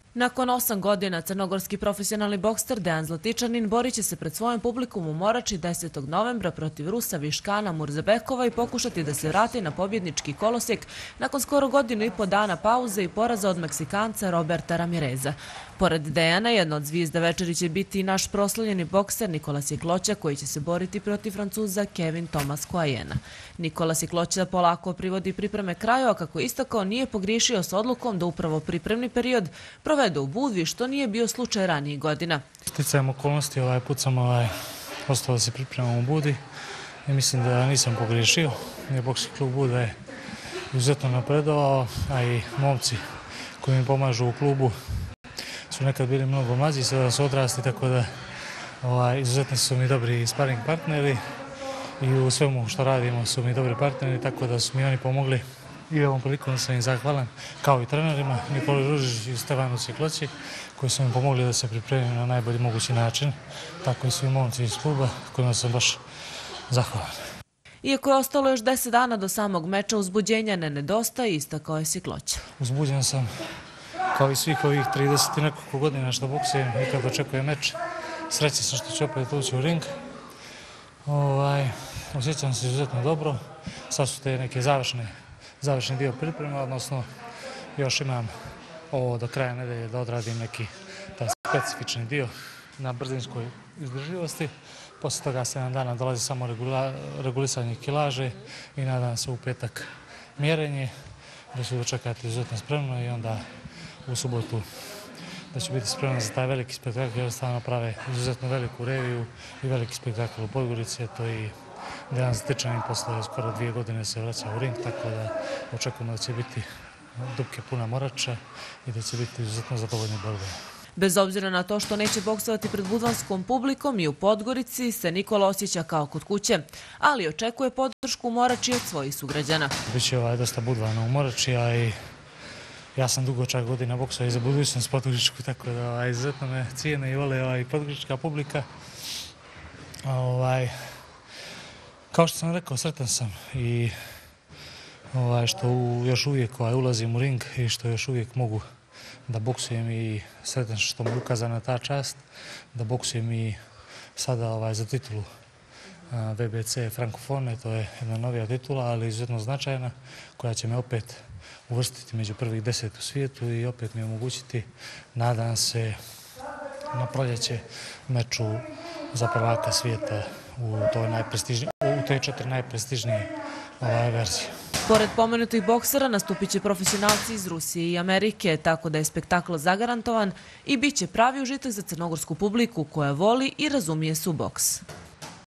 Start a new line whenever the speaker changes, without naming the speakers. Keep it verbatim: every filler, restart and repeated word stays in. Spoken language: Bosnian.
Nakon osam godina crnogorski profesionalni bokser Dejan Zlatičanin borit će se pred svojom publikom u Morači desetog novembra protiv Rusa Viškana Murzebekova i pokušati da se vrati na pobjednički kolosijek nakon skoro godinu i po dana pauze i poraza od Meksikanca Roberta Ramireza. Pored Dejana, jedna od zvijezda večeri će biti i naš proslavljeni bokser Nikola Sjekloća koji će se boriti protiv Francuza Kevin Thomas Kouajena. Nikola Sjekloća polako privodi pripreme kraju, a kako istakao nije pogriješio s odlukom da upravo pripremni period provede u Budvi, što nije bio slučaj ranijih godina.
Sticajem okolnosti ovaj put sam ovaj, ostao da se pripremam u Budvi i mislim da nisam pogriješio. Bokski klub Budva je izuzetno napredovao, a i momci koji mi pomažu u klubu su nekad bili mnogo mlađi, sada su odrasli, tako da ovaj, izuzetno su mi dobri sparing partneri i u svemu što radimo su mi dobri partneri, tako da su mi oni pomogli i ovom prilikom sam im zahvalan, kao i trenerima Nikoli Ružić i Stevanu Sjekloći, koji su mi pomogli da se pripremim na najbolji mogući način, tako i svi momci iz kluba kojima sam baš zahvalan.
Iako je ostalo još deset dana do samog meča, uzbuđenja ne nedostaje, istakao je Sjekloća.
Uzbuđen sam kao i svih ovih trideset i nekoliko godina što boksujem i kad očekujem meč. Srećan sam što ću opet ući u ring. Ovaj, osjećam se izuzetno dobro. Sad su te neke završne, završni dio priprema, odnosno još imam ovo do kraja nedelje da odradim neki taj specifični dio na brzinskoj izdrživosti. Posle toga sedam dana dolazi samo regula, regulisanje kilaže i nadam se u petak mjerenje, da ću dočekati izuzetno spremno i onda u subotu da ću biti spreman za taj veliki spektakl, jer stvarno prave izuzetno veliku reviju i veliki spektakl u Podgorici. To i Dejan Zlatičanin posle skoro dvije godine se vraća u ring, tako da očekujemo da će biti dupke puna Morača i da će biti izuzetno zadovoljni borbe.
Bez obzira na to što neće boksovati pred budvanskom publikom i u Podgorici se Nikola osjeća kao kod kuće, ali očekuje podršku u Morači od svojih sugrađana.
Biće ovaj dosta budvana u Morači, a i ja sam dugo čak godina boksao i za budućnost podgoričku, tako da ovaj, izuzetno me cijene i vole ovaj, podgorička publika. Ovaj, kao što sam rekao, sretan sam i ovaj, što u, još uvijek ovaj, ulazim u ring i što još uvijek mogu da boksujem i sretan što mi je ukazana ta čast, da boksujem i sada ovaj, za titulu V B C Frankofone, to je jedna novija titula, ali izuzetno značajna, koja će me opet uvrstiti među prvih deset u svijetu i opet mi omogućiti, nadam se, na proljeće meču za prvaka svijeta u toj, u toj četiri najprestižnije ovaj, verzije.
Pored pomenutih boksera nastupit će profesionalci iz Rusije i Amerike, tako da je spektakl zagarantovan i bit će pravi užitak za crnogorsku publiku koja voli i razumije su boks.